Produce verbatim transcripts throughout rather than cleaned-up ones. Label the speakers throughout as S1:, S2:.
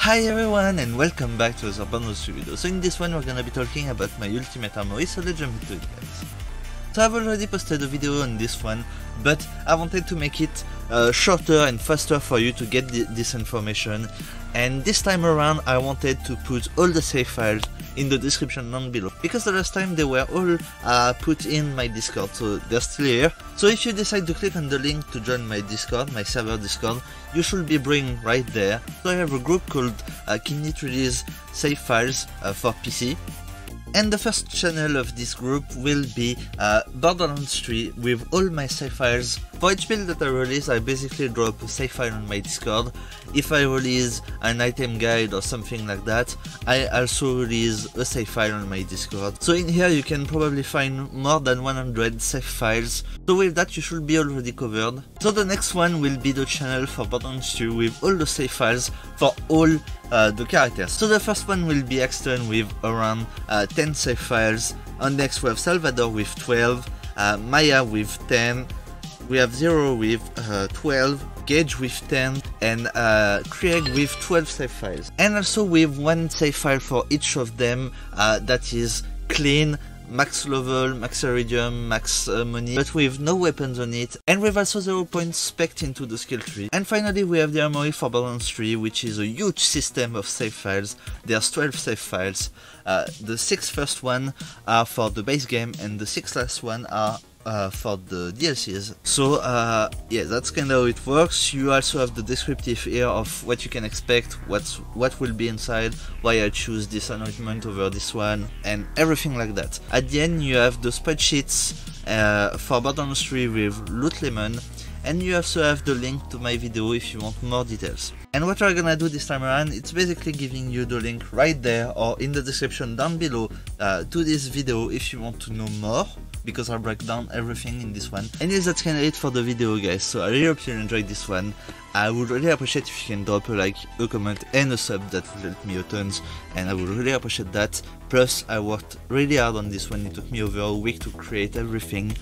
S1: Hi everyone and welcome back to the Borderlands three video. So in this one we're gonna be talking about my ultimate armory, so let's jump into it guys. So I've already posted a video on this one, but I wanted to make it uh, shorter and faster for you to get th this information, and this time around I wanted to put all the save files in the description down below, because the last time they were all uh, put in my Discord, so they're still here. So if you decide to click on the link to join my Discord, my server Discord, you should be bring right there. So I have a group called uh, Kinect Release Save Files uh, for P C. And the first channel of this group will be uh, Borderlands three with all my save files. For each build that I release, I basically drop a save file on my Discord. If I release an item guide or something like that, I also release a save file on my Discord. So in here you can probably find more than one hundred save files. So with that you should be already covered. So the next one will be the channel for Borderlands two with all the save files for all uh, the characters. So the first one will be Axton with around uh, ten save files. On next we have Salvador with twelve, uh, Maya with ten, we have Zero with uh, twelve, Gage with ten, and uh, Craig with twelve save files. And also with one save file for each of them uh, that is clean, max level, max iridium, max uh, money, but with no weapons on it, and with also zero points spec'd into the skill tree. And finally we have the armory for Borderlands three, which is a huge system of save files. There's twelve save files. Uh, the six first one are for the base game, and the six last one are Uh, for the D L Cs. So uh, yeah, that's kind of how it works. You also have the descriptive here of what you can expect, what's what will be inside, why I choose this anointment over this one, and everything like that. At the end you have the spreadsheets uh, for Borderlands three with Loot Lemon, and you also have the link to my video if you want more details. And what we're gonna do this time around, it's basically giving you the link right there or in the description down below uh, to this video if you want to know more, because I'll break down everything in this one. And yes, that's kinda it for the video guys, so I really hope you enjoyed this one. I would really appreciate if you can drop a like, a comment and a sub, that would help me a tons, and I would really appreciate that. Plus I worked really hard on this one, it took me over a week to create everything.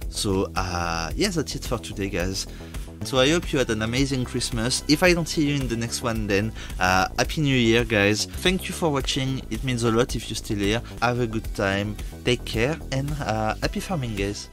S1: So uh, yeah, that's it for today guys. So I hope you had an amazing Christmas. If I don't see you in the next one, then uh, Happy New Year guys. Thank you for watching, it means a lot if you're still here. Have a good time, take care, and uh, happy farming guys.